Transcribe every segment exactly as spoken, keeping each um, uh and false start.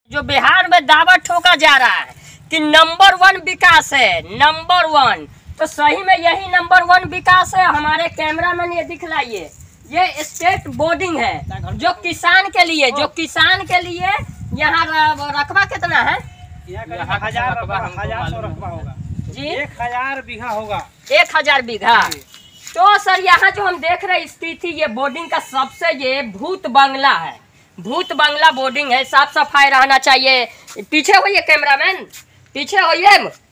जो बिहार में दावा ठोका जा रहा है कि नंबर वन विकास है, नंबर वन, तो सही में यही नंबर वन विकास है। हमारे कैमरामैन ये दिखलाइए, ये स्टेट बोर्डिंग है जो किसान के लिए, जो किसान के लिए यहाँ रकबा कितना है? हजार हजार सौ रकबा होगा जी, एक हजार बीघा होगा, एक हजार बीघा। तो सर यहाँ जो हम देख रहे स्थिति, ये बोर्डिंग का सबसे ये भूत बंगला है, भूत बंगला बोर्डिंग है। साफ सफाई रहना चाहिए। पीछे होइए कैमरामैन, पीछे होइए।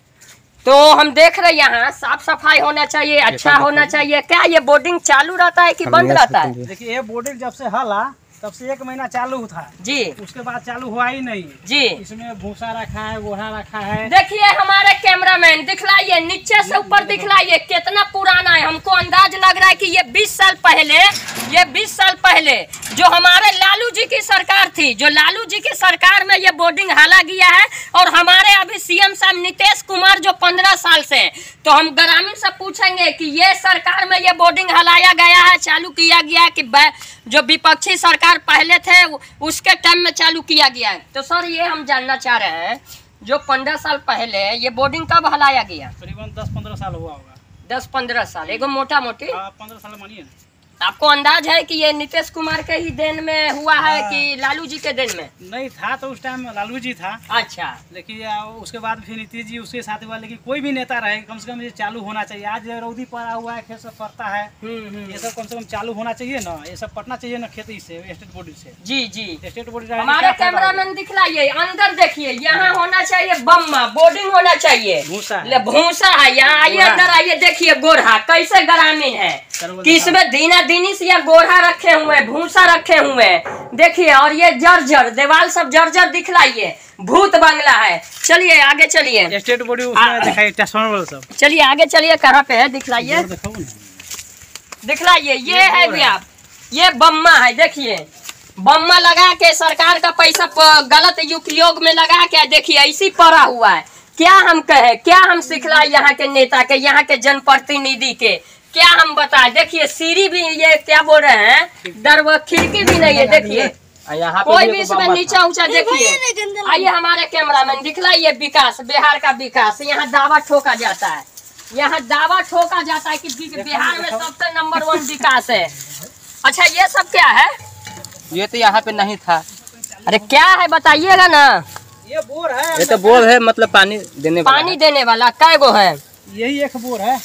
तो हम देख रहे यहाँ साफ सफाई होना चाहिए, अच्छा होना चाहिए। क्या ये बोर्डिंग चालू रहता है कि बंद रहता है? देखिए ये बोर्डिंग जब से हला तब से एक महीना चालू था जी, उसके बाद चालू हुआ ही नहीं जी। इसमें भूसा रखा है, गोहा रखा है। देखिए हमारे कैमरामैन दिखलाइए, नीचे से ऊपर दिखलाइए कितना पुराना है। हमको अंदाज लग रहा है कि ये बीस साल पहले, ये बीस साल पहले जो हमारे लालू जी की सरकार थी, जो लालू जी की सरकार में ये बोर्डिंग हाला गया है। और हमारे अभी सीएम साहब नीतीश कुमार जो पंद्रह साल से, तो हम ग्रामीण से पूछेंगे कि ये सरकार में ये बोर्डिंग हलाया गया है, चालू किया गया है कि जो विपक्षी सरकार पहले थे उसके टाइम में चालू किया गया है? तो सर ये हम जानना चाह रहे हैं, जो पंद्रह साल पहले ये बोर्डिंग कब हलाया गया? करीबन दस पंद्रह साल हुआ होगा। दस पंद्रह साल, एगो मोटा मोटी पंद्रह साल मानिए ना। आपको अंदाज है कि ये नीतीश कुमार के ही देन में हुआ है कि लालू जी के देन में? नहीं था तो उस टाइम लालू जी था। अच्छा, लेकिन उसके बाद फिर नीतीश जी उसके साथ हुआ। लेकिन कोई भी नेता रहे कम से कम ये चालू होना चाहिए। आज रौदी पड़ा हुआ है, खेत सब पड़ता है, ये सब कम से कम चालू होना चाहिए ना। ये सब पटना चाहिए ना खेती से, स्टेट बोर्ड से। जी जी, स्टेट बोर्ड। हमारे कैमरामैन दिखलाइए, अंदर देखिए, यहाँ होना चाहिए बम्मा बोर्डिंग होना चाहिए। भूसा है, यहाँ आइए अंदर आइए, देखिए गोरहा कैसे ग्रामीण है कि इसमें दीना दीनी से या गोरहा रखे हुए, भूसा रखे हुए देखिए। और ये जर्जर दीवार सब जर्जर दिखलाइए, भूत बंगला है। चलिए आगे चलिए, स्टेट बोर्ड उसमें दिखाइए ट्रांसफार्मर सब। चलिए आगे चलिए, कहाँ पे है दिखलाइए, दिखलाइए। ये है भैया, ये बम्मा है, देखिए बम्मा लगा के सरकार का पैसा गलत उपयोग में लगा के देखिए ऐसी पड़ा हुआ है। क्या हम कहे, क्या हम सिखलाए यहाँ के नेता के, यहाँ के जनप्रतिनिधि के, क्या हम बताएं? देखिए सीढ़ी भी, ये क्या बोल रहे हैं, दरवाजा खिड़की भी नहीं है। देखिए कोई भी इसमें नीचा ऊंचा। देखिए आइए हमारे कैमरामैन दिखलाइए, विकास, बिहार का विकास। यहाँ दावा ठोका जाता है, यहाँ दावा ठोका जाता है कि बिहार में सबसे नंबर वन विकास है। अच्छा ये सब क्या है? ये तो यहाँ पे नहीं था। अरे क्या है बताइएगा ना। ये बोर है, ये तो बोर है, मतलब पानी देने वाला पानी देने वाला। कै गो है? यही एक बोर है।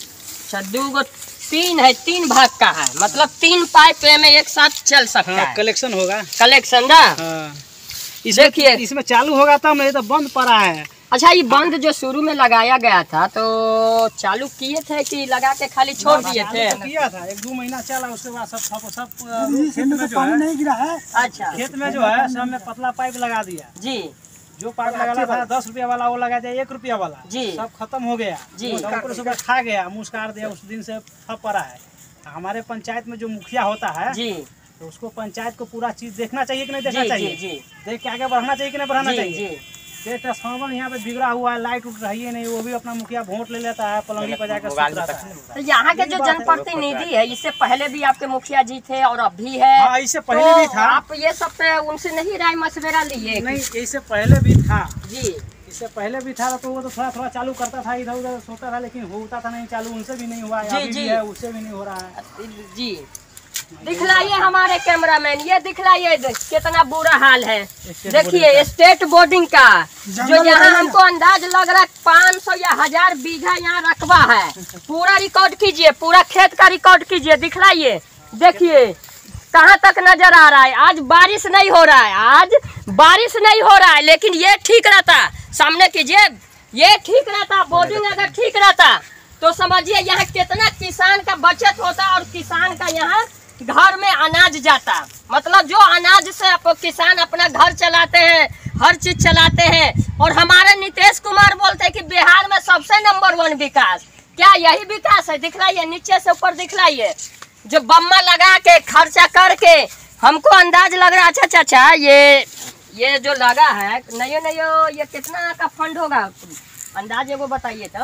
दो गो, तीन है, तीन भाग का है, मतलब तीन पाइप में एक साथ चल सकता हाँ, है। कलेक्शन होगा, कलेक्शन ना। हाँ। देखिए इसमें चालू होगा तब, नहीं तो बंद पड़ा है। अच्छा ये बंद जो शुरू में लगाया गया था, तो चालू किए थे कि लगा के खाली छोड़ दिए थे? तो किया था, एक दो महीना चला, उसके बाद सब सब सब खेत में जो है नहीं गिरा है। अच्छा, खेत में जो है सब में पतला पाइप लगा दिया जी। जो पाइप लगाना था दस रुपया वाला वो लगा दिया एक रुपया वाला जी। सब खत्म हो गया जी, सुबह खा गया, मुस्कार दिया, उस दिन से फप पड़ा है। हमारे पंचायत में जो मुखिया होता है जी, तो उसको पंचायत को पूरा चीज देखना चाहिए कि नहीं देखना जी, चाहिए जी, जी। देख के आगे बढ़ना चाहिए कि नहीं बढ़ाना चाहिए। ट्रांसफार्मर यहाँ पे बिगड़ा हुआ है, लाइट उठ रही है नहीं, वो भी अपना मुखिया वोट ले लेता है, पलंगी बजा कर सुत रहता है। तो यहाँ के जो जनप्रतिनिधि है, इससे पहले भी आपके मुखिया जी थे और अब भी है। हाँ, इससे पहले भी था। आप ये सब पे उनसे नहीं राय मशवरा लिए? नहीं, इससे पहले भी था जी, इससे पहले भी था। तो वो तो थोड़ा थोड़ा चालू करता था, इधर उधर सोचता था, लेकिन होता था नहीं चालू। उनसे भी नहीं हुआ है, जी, है, उससे भी नहीं हो रहा है जी। दिखलाइए हमारे कैमरामैन, ये दिखलाइए कितना बुरा हाल है। देखिए स्टेट बोर्डिंग का जो यहाँ हमको अंदाज लग रहा है पाँच सौ या हजार बीघा यहाँ रकबा है। पूरा रिकॉर्ड कीजिए, पूरा खेत का रिकॉर्ड कीजिए, दिखलाइए। देखिए कहाँ तक नजर आ रहा है। आज बारिश नहीं हो रहा है, आज बारिश नहीं हो रहा है, लेकिन ये ठीक रहता, सामने कीजिए, ये ठीक रहता। बोर्डिंग अगर ठीक रहता तो समझिए यहाँ कितना किसान का बचत होता और किसान का यहाँ घर में अनाज जाता। मतलब जो अनाज से आप किसान अपना घर चलाते हैं, हर चीज चलाते हैं। और हमारे नीतीश कुमार बोलते हैं कि बिहार में सबसे नंबर वन विकास। क्या यही विकास है? दिखलाइए, नीचे से ऊपर दिखलाइए। जो बम्मा लगा के खर्चा करके हमको अंदाज लग रहा है। अच्छा चाचा ये ये जो लगा है नहीं नहीं, ये कितना का फंड होगा अंदाज एगो बताइए तो।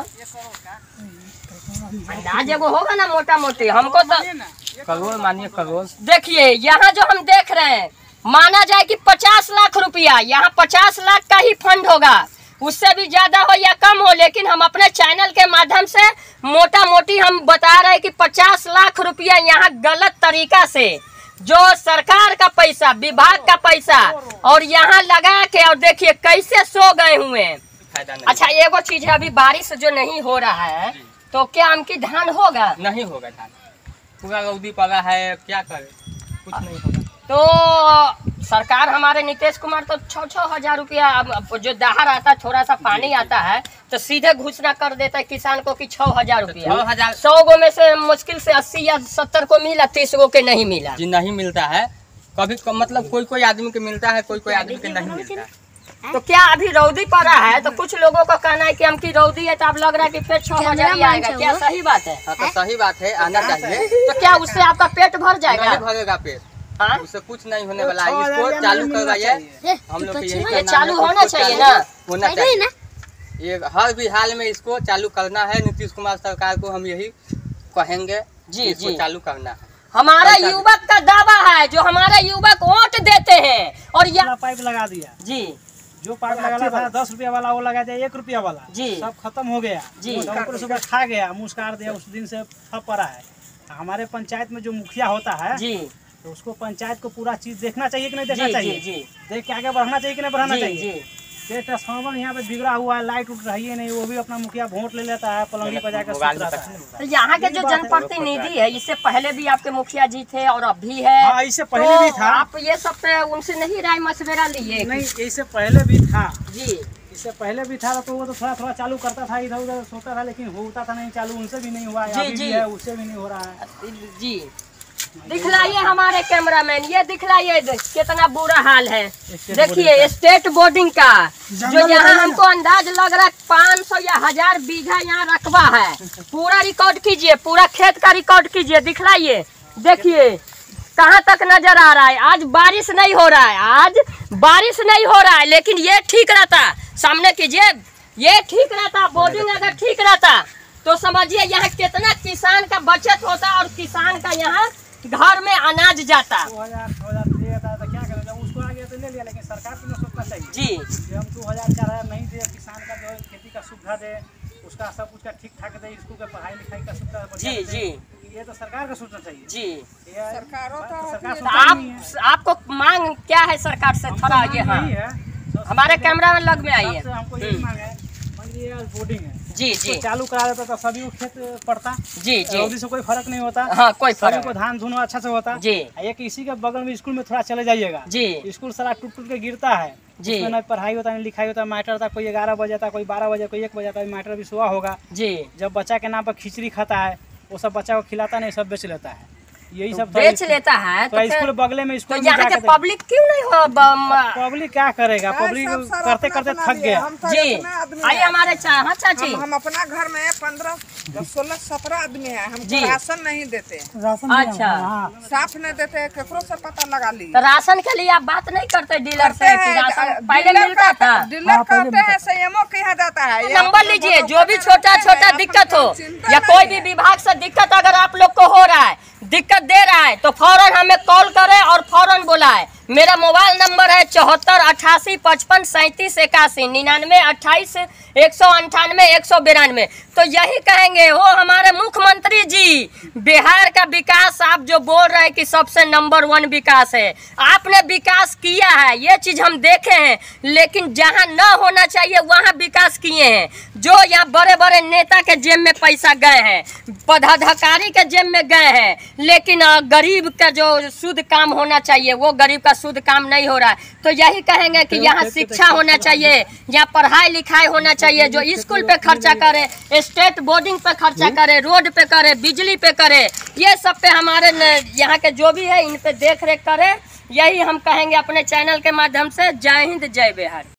अंदाज एगो होगा ना मोटा मोटी, हमको तो करोड़ मानिए करोड़। देखिए यहाँ जो हम देख रहे हैं माना जाए कि पचास लाख रुपया, यहाँ पचास लाख का ही फंड होगा, उससे भी ज्यादा हो या कम हो, लेकिन हम अपने चैनल के माध्यम से मोटा मोटी हम बता रहे हैं कि पचास लाख रुपया यहाँ गलत तरीका से जो सरकार का पैसा, विभाग का पैसा और यहाँ लगा के, और देखिए कैसे सो गए हुए हैं। अच्छा एगो चीज है, अभी बारिश जो नहीं हो रहा है तो क्या आम की धान होगा? नहीं होगा धान, पूरा रौदी पड़ा है, क्या करे, कुछ नहीं होगा। तो सरकार हमारे नीतीश कुमार तो छः छः हजार रुपया जो दहार आता है, थोड़ा सा पानी आता है तो सीधे घोषणा कर देता है किसान को कि छः हजार रुपया, सौ गो में से मुश्किल से अस्सी या सत्तर को मिला, तीस गो के नहीं मिला जी, नहीं मिलता है कभी, मतलब कोई कोई आदमी के मिलता है, कोई कोई आदमी के नहीं मिलता है। तो क्या अभी रौदी पड़ा है तो कुछ लोगों का कहना है कि हम की रौदी है तो अब लग रहा है कि फिर छह हजार ही आएगा, क्या सही बात है? हाँ तो सही बात है, आना चाहिए। तो क्या उससे आपका पेट भर जाएगा? भरेगा पेट, हाँ? उससे कुछ नहीं होने वाला है, इसको चालू करवाइए, हम लोग यही चालू होना चाहिए ना, होना चाहिए ये हर भी हाल में इसको चालू करना है। नीतीश कुमार सरकार को हम यही कहेंगे जी जी चालू करना है। हमारा युवक का दावा है, जो हमारा युवक वोट देते हैं, और यहाँ पाइप लगा दिया जी, जो पाइप लगा था दस रुपया वाला वो लगा दिया एक रुपया वाला जी, सब खत्म हो गया जी, सुबह खा गया, मुस्कार दिया, उस दिन से फप पड़ा है। हमारे पंचायत में जो मुखिया होता है जी, तो उसको पंचायत को पूरा चीज देखना चाहिए कि नहीं देखना चाहिए, देख के आगे बढ़ना चाहिए कि नहीं बढ़ाना चाहिए। ट्रांसफार्मर यहाँ पे बिगड़ा हुआ है, लाइट उठ रही है नहीं, वो भी अपना मुखिया वोट ले लेता है, पलंगी बजा कर सुत रहता है। तो यहाँ के जो जनप्रतिनिधि है, इससे पहले भी आपके मुखिया जी थे और अब भी है। हाँ, इससे पहले तो भी था। आप ये सब पे उनसे नहीं राय मशवरा लिए? नहीं, इससे पहले भी था जी, इससे पहले भी था तो वो तो थोड़ा थोड़ा चालू करता था, इधर उधर सोता था, लेकिन होता था नहीं चालू, उनसे भी नहीं हुआ जी, जी। है उससे भी नहीं हो रहा है जी। दिखलाइए हमारे कैमरामैन, ये दिखलाइए कितना बुरा हाल है। देखिए स्टेट बोर्डिंग का जो यहाँ हमको अंदाज लग रहा है पाँच सौ या हजार बीघा यहाँ रकबा है, पूरा रिकॉर्ड कीजिए, पूरा खेत का रिकॉर्ड कीजिए, दिखलाइए। देखिए कहाँ तक नजर आ रहा है। आज बारिश नहीं हो रहा है, आज बारिश नहीं हो रहा है, लेकिन ये ठीक रहता, सामने कीजिए, ये ठीक रहता, बोर्डिंग अगर ठीक रहता तो समझिए यहाँ कितना किसान का बचत होता और किसान का यहाँ घर में अनाज जाता। दो हजार दो हजार दे देता है तो क्या करें, जब उसको आ गया तो ले लिया, लेकिन सरकार को ना सोचना चाहिए जी, हम दो हजार चार हजार नहीं दे, किसान का जो खेती का सुविधा दे, उसका सब कुछ का ठीक ठाक दे, स्कूल का पढ़ाई लिखाई का सुविधा जी जी, ये तो सरकार का सोचना चाहिए जी। सरकार आप आपको मांग क्या है सरकार से? थोड़ा ये हाँ हमारे कैमरा में लग में आइए। हमको ये मांग है, बोर्डिंग है जी जी, तो चालू करा देता तो सभी को खेत पड़ता जी जी, रौदी से कोई फर्क नहीं होता, हाँ कोई फर्क को धान धुना अच्छा से होता जी। एक इसी के बगल में स्कूल में थोड़ा चले जाइएगा जी, स्कूल सारा टूट टूट के गिरता है जी, न पढ़ाई होता है, लिखाई होता है, मास्टर था कोई ग्यारह बजे था, कोई बारह बजे, कोई एक बजे था, मास्टर भी सुबह होगा जी। जब बच्चा के नाम पर खिचड़ी खाता है, वो सब बच्चा को खिलाता नहीं, सब बेच लेता है, यही सब बेच लेता है। तो स्कूल बगले में स्कूल तो यहाँ के पब्लिक क्यों नहीं हो? पब्लिक क्या करेगा, पब्लिक करते करते थक गया जी। आइए हमारे हाँ चाची, हम अपना घर में पंद्रह सोलह सत्रह आदमी है, हम राशन नहीं देते, राशन अच्छा साफ नहीं देते, केकरो से पता लगा ली। तो राशन के लिए आप बात नहीं करते डीलर से? पहले मिलता था, डीलर कहते हैं संयमो कहा जाता है। नंबर लीजिए, जो भी छोटा छोटा दिक्कत हो या कोई भी विभाग से दिक्कत अगर आप लोग को हो रहा है, दिक्कत दे रहा है, तो फौरन हमें कॉल करें और फौरन बुलाए। मेरा मोबाइल नंबर है चौहत्तर अट्ठासी पचपन सैंतीस इक्यासी निन्यानवे अट्ठाईस एक सौ अंठानवे एक सौ बिरानवे। तो यही कहेंगे, हो हमारे मुख्यमंत्री जी, बिहार का विकास आप जो बोल रहे हैं कि सबसे नंबर वन विकास है, आपने विकास किया है, ये चीज हम देखे हैं, लेकिन जहां न होना चाहिए वहां विकास किए हैं। जो यहाँ बड़े बड़े नेता के जेब में पैसा गए हैं, पदाधिकारी के जेब में गए हैं, लेकिन गरीब का जो शुद्ध काम होना चाहिए वो गरीब का शुद्ध काम नहीं हो रहा है। तो यही कहेंगे कि यहाँ शिक्षा होना चाहिए, यहाँ पढ़ाई लिखाई होना चाहिए, जो स्कूल पे खर्चा करे, स्टेट बोर्डिंग पे खर्चा करे, रोड पे करे, बिजली पे करे, ये सब पे हमारे यहाँ के जो भी है इन पे देख रेख करे। यही हम कहेंगे अपने चैनल के माध्यम से। जय हिंद, जय बिहार।